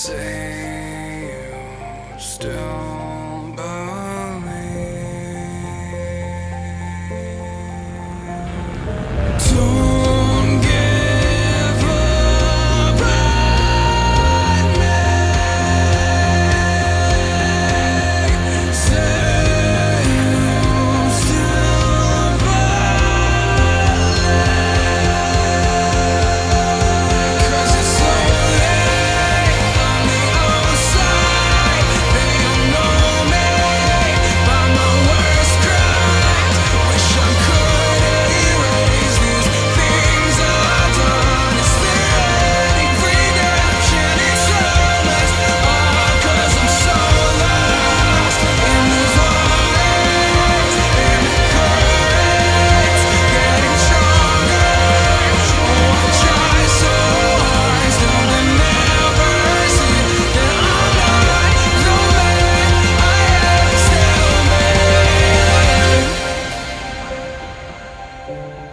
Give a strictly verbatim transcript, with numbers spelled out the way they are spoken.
say you still believe. Don't give up on me. Say you still believe. 'Cause it's so late on the outside. They don't know me by my worst crimes. Wish I could erase these things I've done. Is there any redemption? It's almost all 'cause I'm so lost in these lines and currents getting stronger. Oh, I try so hard, still they never see that I'm not the man I have to be.